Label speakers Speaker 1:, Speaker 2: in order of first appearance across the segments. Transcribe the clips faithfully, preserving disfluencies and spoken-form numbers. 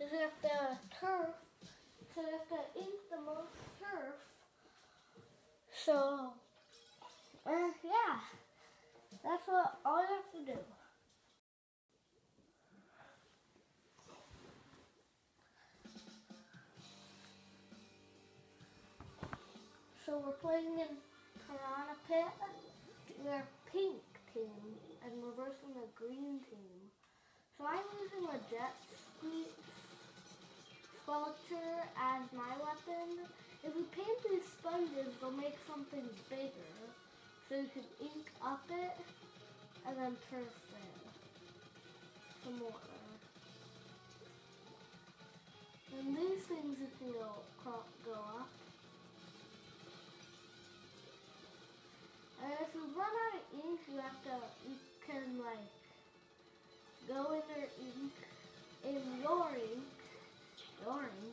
Speaker 1: Because you have to turf, so you have to ink the most turf. So, uh, yeah, that's what all you have to do. So we're playing in Piranha Pit. We're pink team and we're versus the green team. So I'm using a jet ski sculpture as my weapon. If you paint these sponges, they'll make something bigger. So you can ink up it and then turf it some more. And these things you can go, go up. And if you run out of ink, you have to, you can like, go in your ink, in your ink, your ink,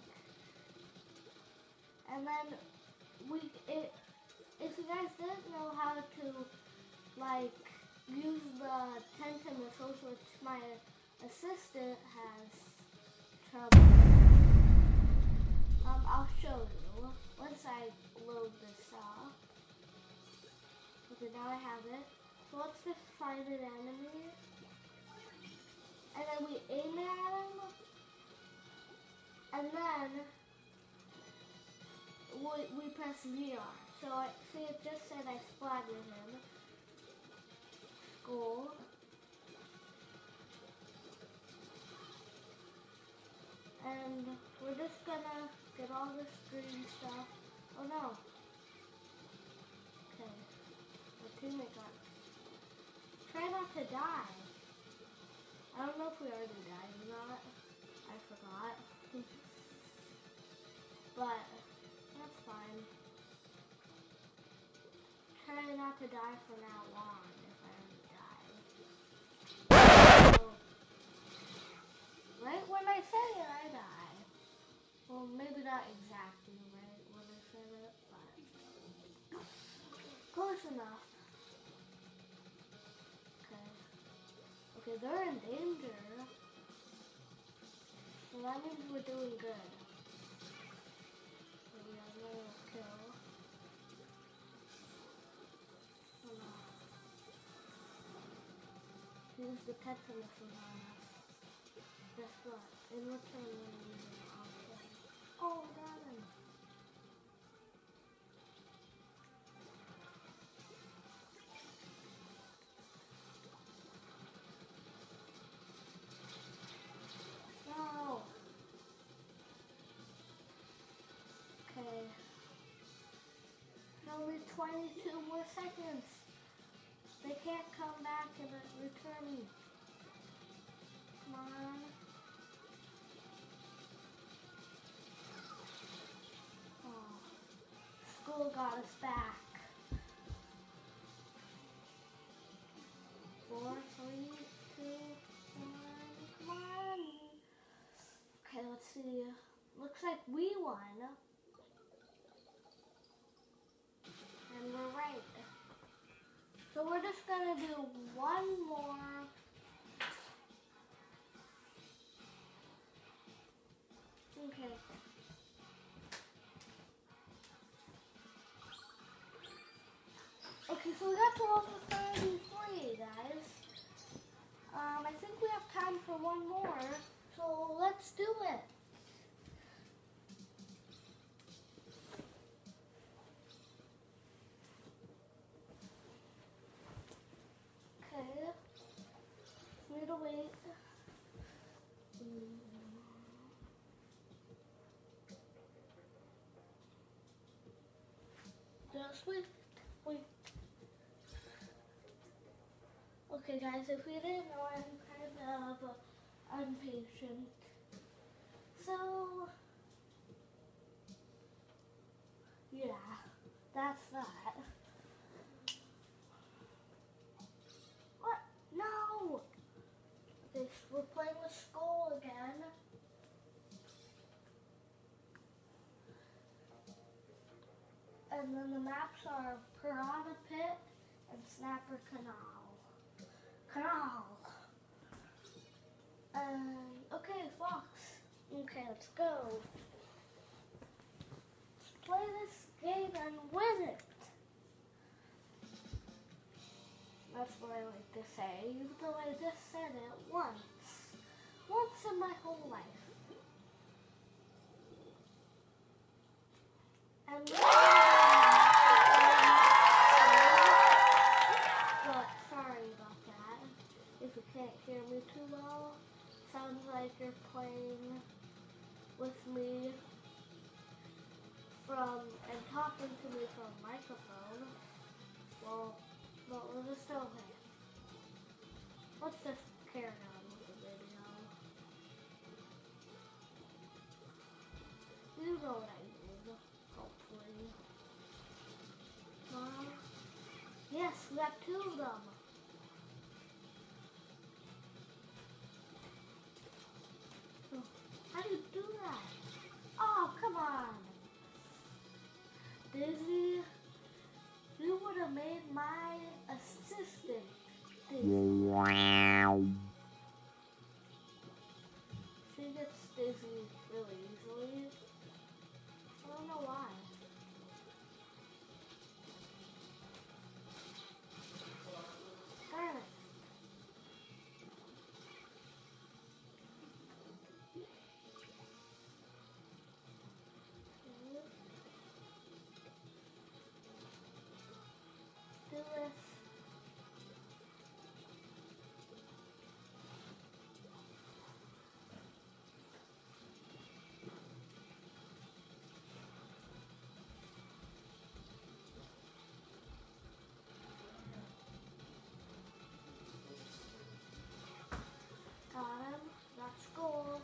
Speaker 1: and then we, it, if you guys didn't know how to, like, use the Tentem Assist, which my assistant has trouble, um, I'll show you once I load this up. Okay, now I have it. So let's just find an enemy. And then we aim it at him. And then we, we press V R. So I see it just said I splattered him. Skull. And we're just gonna get all this green stuff. Oh no. Okay. Teammate got. Try not to die. I don't know if we already died or not. I forgot. But that's fine. Try not to die from now on if I already died. So, right when I say it, I die. Well, maybe not exactly right when I said it, but close enough. Okay, they're in danger. So that means we're doing good. So we have another kill. Oh no. Use the Tentem Assist on us. Guess what? In return, we're going to use it on him. Oh, got him. Only twenty-two more seconds. They can't come back and return me. Come on. Oh. School got us back. Four, three, two, one. Come on. Okay, let's see. Looks like we won. And we're right. So we're just gonna do one more. Okay. Okay, so we got to level thirty-three, guys. Um, I think we have time for one more, so let's do it. Need to wait. Just wait. Wait. Okay, guys, if we didn't know, I'm kind of uh, impatient. So, yeah, that's that. What? No! Okay, we're playing with Skull again. And then the maps are Piranha Pit and Snapper Canal. Canal. And, okay, Fox. Okay, let's go. Let's play this game and win it. That's what I like to say, even though I just said it once. Once in my whole life. And but sorry about that. If you can't hear me too well, sounds like you're playing with me from and talking to me from a microphone. Well, but we're just okay. Let's just carry on with the video. You know what I mean, hopefully. Uh, yes, we got two of them. How do you do that? Oh, come on. Dizzy, you would have made my assistant dizzy. She gets dizzy really easily. I don't know why. Darn it. Do this. Got him. That's goal.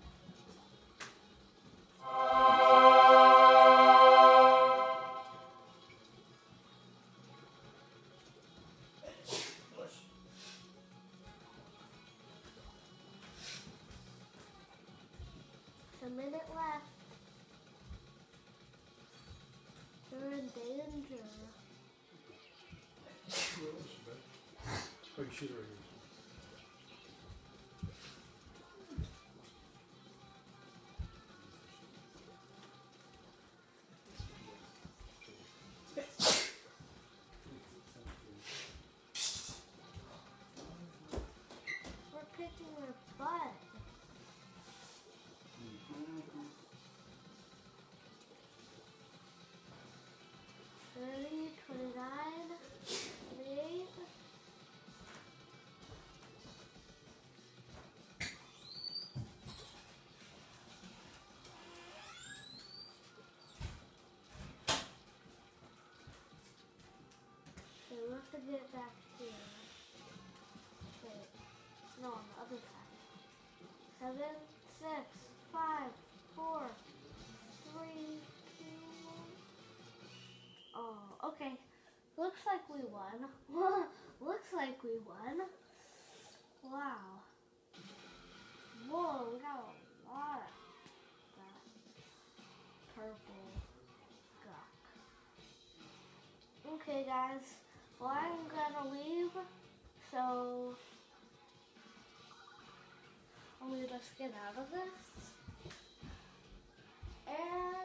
Speaker 1: A minute left. You're in danger.
Speaker 2: Oh, you should already.
Speaker 1: We're kicking their butt. thirty, twenty-nine, twenty-eight. Okay, we have to get back here. Wait, no, on the other side. Seven, six, five, four, three, two, one. Oh, okay. Looks like we won. Looks like we won. Wow. Whoa, we got a lot of that purple guck. Okay, guys. Well, I'm gonna leave. So, let me just get out of this. And